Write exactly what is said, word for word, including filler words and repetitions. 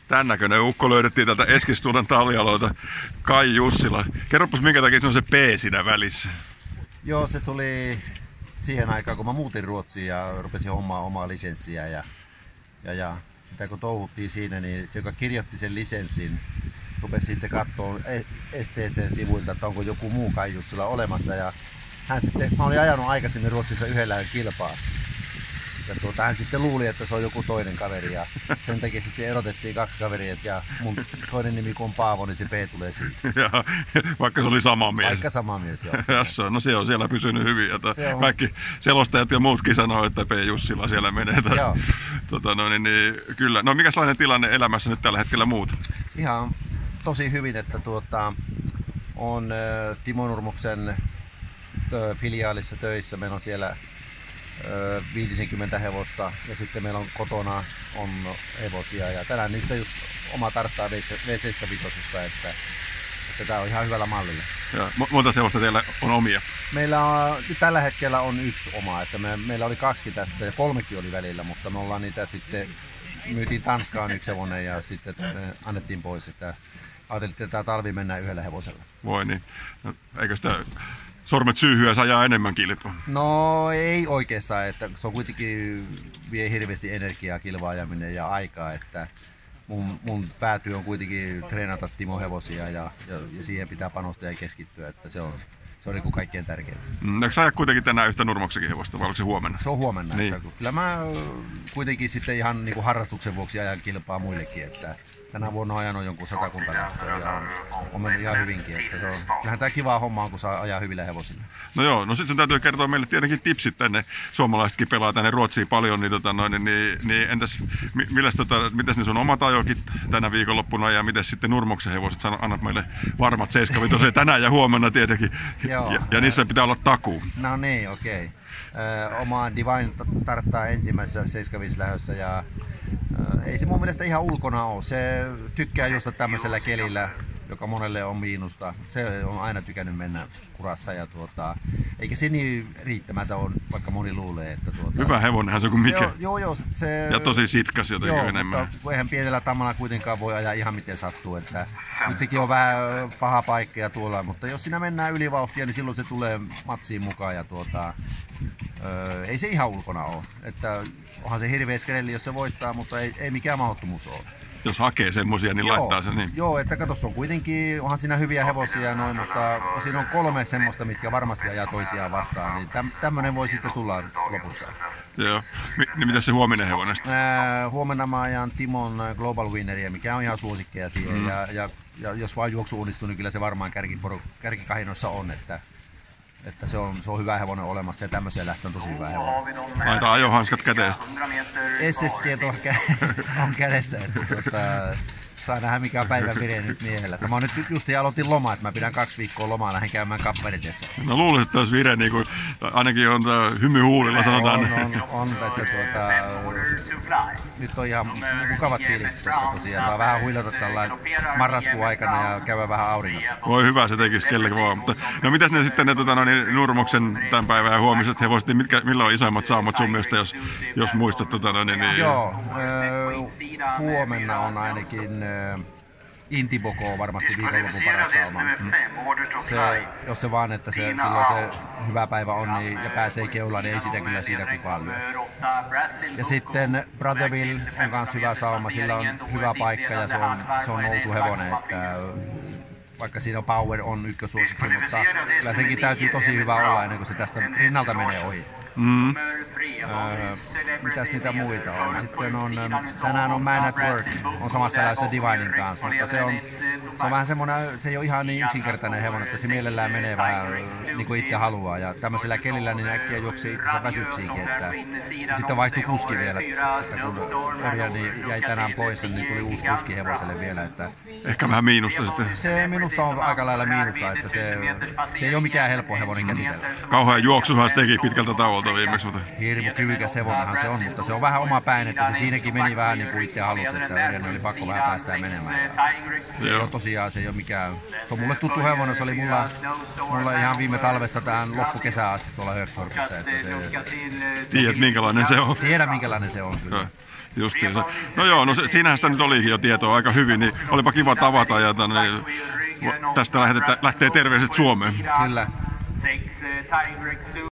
Tän näköinen ukko löydettiin tältä Eskilstunan tallialueelta, Kai Jussila. Kerropas minkä takia se on se P siinä välissä. Joo, se tuli siihen aikaan kun mä muutin Ruotsiin ja rupesin hommaa omaa lisenssiä ja, ja, ja sitä kun touhuttiin siinä, niin se joka kirjoitti sen lisenssin rupesi sitten katsoa S T C-sivuilta, että onko joku muu Kai Jussila olemassa ja hän sitten, mä olin ajanut aikaisemmin Ruotsissa yhdellä kilpaa. Ja tuota, hän sitten luuli, että se on joku toinen kaveri ja sen takia sitten erotettiin kaksi kaveria ja mun toinen nimi kun on Paavo, niin se P tulee siitä. Ja, vaikka se oli sama mies. Vaikka sama mies, joo. Jasso, no se on siellä pysynyt hyvin. Ja on... Kaikki selostajat ja muutkin sanoo, että P. Jussila siellä menee. Joo. Tota, no, niin, niin, kyllä. No mikä sellainen tilanne elämässä nyt tällä hetkellä muut? Ihan tosi hyvin, että tuota, on äh, Timo Nurmoksen tö, filiaalissa töissä. Meillä on siellä viisikymmentä hevosta ja sitten meillä on kotona on hevosia ja tänään niistä just oma tarttaa V seitsemänkymmentäviisi, että, että tää on ihan hyvällä mallilla. Ja monta hevosta teillä on omia? Meillä on, tällä hetkellä on yksi oma, että me, meillä oli kaksi tässä ja kolmekin oli välillä, mutta me ollaan niitä sitten, myytiin Tanskaan yksi hevonen ja sitten annettiin pois, että ajateltiin, että tämä talvi mennään yhdellä hevosella. Voi niin, no, eikö sitä sormet syyhyä sajaa enemmän kilpaa? No ei oikeastaan, että se on kuitenkin vie hirveästi energiaa kilvaajaminen ja aikaa, että mun, mun päätyö on kuitenkin treenata Timo hevosia ja, ja, ja siihen pitää panostaa ja keskittyä, että se on, se on niin kuin kaikkein tärkeintä. Mm, eikö sä ajaa kuitenkin tänään yhtä Nurmoksenkin hevosta vai oliko se huomenna? Se on huomenna, niin. Että kyllä mä kuitenkin sitten ihan niin kuin harrastuksen vuoksi ajan kilpaa muillekin, että tänä vuonna on ajanut jonkun satakunta lähtöä ja on, on mennyt ihan hyvinkin. Että se on, kyllähän tämä kivaa hommaa, kun saa ajaa hyvillä hevosilla. No joo, no sitten sun täytyy kertoa meille tietenkin tipsit tänne. Suomalaisetkin pelaa tänne Ruotsiin paljon, niin, tota, noin, niin, niin entäs milläs, tota, mitäs ne sun omat ajokit tänä viikonloppuna ja miten sitten Nurmoksen hevoset? Sano, annat meille varmat seitsemänkymmentäviisi tänään ja huomenna tietenkin. Joo, ja, ja niissä pitää olla takuu. No niin, okei. Okay. Oma Divine starttaa ensimmäisessä seitsemänkymmentäviisi lähdössä ja ei se mun mielestä ihan ulkona ole. Se tykkää juosta tämmöisellä kelillä, joka monelle on miinusta. Se on aina tykännyt mennä kurassa ja tuota, eikä se niin riittämätön on, vaikka moni luulee, että tuota, hyvä hevonenhan se on kuin mikä. Se on, joo, joo, se, ja tosi sitkas jotenkin joo, enemmän. Mutta eihän pienellä tammalla kuitenkaan voi ajaa ihan miten sattuu, että nytkin on vähän paha paikka tuolla, mutta jos siinä mennään ylivauhtia, niin silloin se tulee matsiin mukaan ja tuota, öö, ei se ihan ulkona ole. Että onhan se hirveä skrelli, jos se voittaa, mutta ei, ei mikään mahdottomuus ole. Jos hakee semmosia, niin joo, laittaa se niin. Joo, että kato, on kuitenkin, onhan siinä hyviä hevosia noin, mutta siinä on kolme semmoista, mitkä varmasti ajaa toisiaan vastaan, niin täm, tämmönen voi sitten tulla lopussa. Joo, niin mitä se huominen hevonen? Ää, huomenna mä ajan Timon Global Winneria, mikä on ihan suosikkeja siihen, mm. ja, ja, ja jos vaan juoksu onnistuu, niin kyllä se varmaan kärkikahinoissa on, että että se on, se on hyvä hevonen olemassa ja tämmöiseen lähtö on tosi hyvä hevonen. Laita ajohanskat käteestä. S S-tiet on, on kädessä, että tuota, saa nähdä mikä on päivän vire nyt miehellä. Mä nyt just aloitin lomaa, että mä pidän kaksi viikkoa lomaa, lähden käymään Kapveretessä. No luulisin, että olisi vire, niin kuin, ainakin on hymy huulilla sanotaan. On, on, on, että tuota, nyt on ihan mukavat fiilikset, että tosiaan saa vähän huilata tällä marraskuun aikana ja käydä vähän auringossa. Voi hyvä, se tekisi kellekin vaan. Mutta, no mitäs ne sitten ne tota, no, niin, Nurmoksen tämän päivän ja huomiset hevoset, niin mitkä, millä on isoimmat saamat sun mielestä, jos, jos muistat? Tota, no, niin, niin... Joo, äh, huomenna on ainakin äh, Intiboko on varmasti viikonlopun paras sauma. Se, jos se vaan, että se, silloin se hyvä päivä on niin, ja pääsee keulaan, niin ei sitä kyllä siitä kukaan lyö. Ja sitten Brotherville on myös hyvä sauma, sillä on hyvä paikka ja se on, se on nousuhevonen, että vaikka siinä on Power on ykkösuosikki, mutta kyllä senkin täytyy tosi hyvä olla ennen kuin se tästä rinnalta menee ohi. Mm. Öö, mitäs niitä muita on? Sitten on, tänään on Man at Work, on samassa lähdössä Divinin kanssa, mutta se on, se on vähän semmoinen, se ei ole ihan niin yksinkertainen hevonen, että se mielellään menee vähän niin kuin itse haluaa. Ja tämmöisellä kelillä niin äkkiä juoksee itse väsyksiinkin, että sitten vaihtui kuski vielä, että kun Örjani jäi tänään pois, niin tuli uusi kuski hevoselle vielä. Että ehkä vähän miinusta sitten. Se minusta on aika lailla miinusta, että se, se ei ole mikään helppo hevonen käsitellä. Kauhean juoksuhan se teki pitkältä tauolta. tuolta viimeksi. Mutta... Hirmu kyvykäs hevonenhan se on, mutta se on vähän oma päin, että se siinäkin meni vähän niin kuin itse halusi, että Örjan oli pakko vähän päästää menemään. Se on tosiaan, se ei ole mikään... Se on mulle tuttu hevonen, se oli mulla, mulla ihan viime talvesta tähän loppukesään asti tuolla Högstorpissa. Tiedät minkälainen se on? Tiedän minkälainen se on kyllä. Justiinsa. No joo, no se, siinähän sitä nyt olikin jo tietoa aika hyvin, niin olipa kiva tavata ja tänne, tästä lähtee, lähtee terveiset Suomeen. Kyllä.